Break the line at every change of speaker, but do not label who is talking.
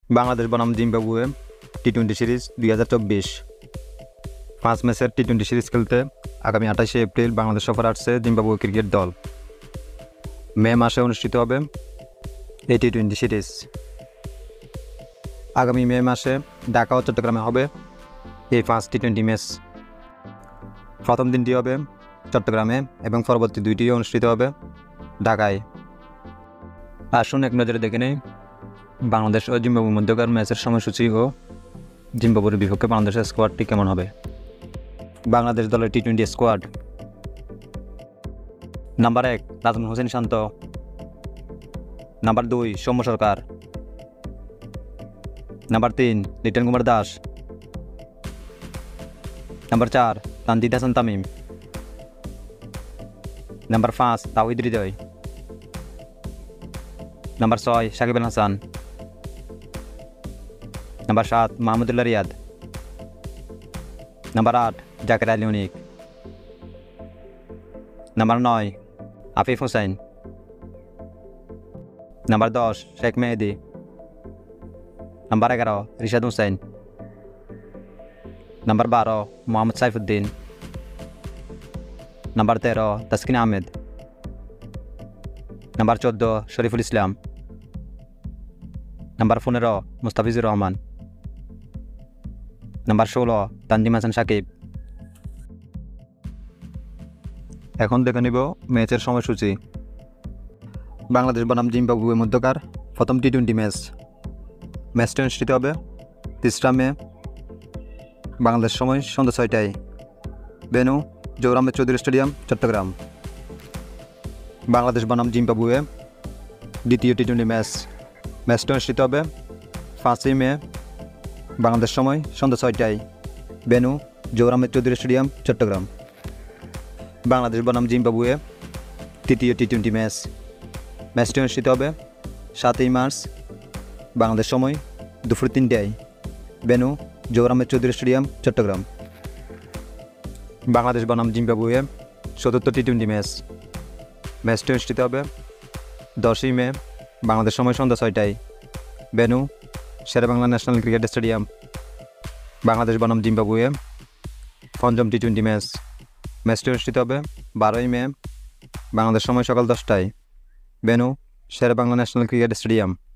বাংলাদেশ বনাম Zimbabwe টি-20 series 2024 5 ম্যাচের টি-20 series খেলতে আগামী 28শে এপ্রিল বাংলাদেশ সফরে আসছে জিম্বাবুয়ে ক্রিকেট দল। মে মাসে অনুষ্ঠিত হবে এই টি-20 সিরিজ। আগামী মে মাসে ঢাকা ও চট্টগ্রামে হবে এই 5 টি-20 ম্যাচ। প্রথম দিনটি হবে চট্টগ্রামে এবং পরবর্তী দুইটি অনুষ্ঠিত হবে ঢাকায়। আসুন এক নজরে দেখে নেই বাংলাদেশ ও জিম্বাবুয়ের মধ্যকার ম্যাচের সময়সূচি ও জিম্বাবুয়ের বিপক্ষে বাংলাদেশের স্কোয়াডটি কেমন হবে। বাংলাদেশ দলের টি-20 squad: number 1 Najmul Hossain Shanto, number 2 Soumya Sarkar, number 3 Liton Kumar Das, number 4 Tanzid Hasan Tamim, number 5 Towhid Hridoy, number 6 Shakib Al Hasan, number 7 Mahmudullah Riyad, number 8 Jaker Ali Anik, number 9 Afif Hossain, number 10 Sheikh Mehedi, number 11 Rishad Hossain, number 12 Mohammad Saifuddin, number 13 Taskin Ahmed, number 14 Shoriful Islam, number 15 Mustafizur Rahman, number 16 Tanzim Hasan Sakib. এখন দেখে নিব ম্যাচের সময়সূচি। বাংলাদেশ বনাম জিম্বাবুয়ের মধ্যকার প্রথম টি-20 ম্যাচ। ম্যাচটি অনুষ্ঠিত হবে 3 মে বাংলাদেশ সময় সন্ধ্যা 6টায়। Venue Zahur Ahmed Chowdhury stadium, Chittagong. বাংলাদেশ বনাম জিম্বাবুয়ে দ্বিতীয় টি-20 ম্যাচ। ম্যাচটি অনুষ্ঠিত হবে 5 মে বাংলাদেশ সময় সন্ধ্যা 6টায়। Venue Zahur Ahmed Chowdhury stadium, Chittagong. বাংলাদেশ বনাম জিম্বাবুয়ে তৃতীয় টি-20 ম্যাচ। ম্যাচটি অনুষ্ঠিত হবে 7 মার্চ বাংলাদেশ সময় দুপুর 3টায়। Venue Zahur Ahmed Chowdhury stadium, Chittagong. বাংলাদেশ বনাম জিম্বাবুয়ে চতুর্থ টি-20 ম্যাচ। ম্যাচটি অনুষ্ঠিত হবে 10 মে বাংলাদেশ সময় সন্ধ্যা 6টায়। Venue Sher-e-Bangla national cricket stadium. Bangladesh বনাম জিম্বাবুয়ে পঞ্চম টি-20 ম্যাচ। ম্যাচটি অনুষ্ঠিত হবে 12 মে বাংলাদেশ সময় সকাল 10টায়। Venue Sher-e-Bangla national cricket stadium.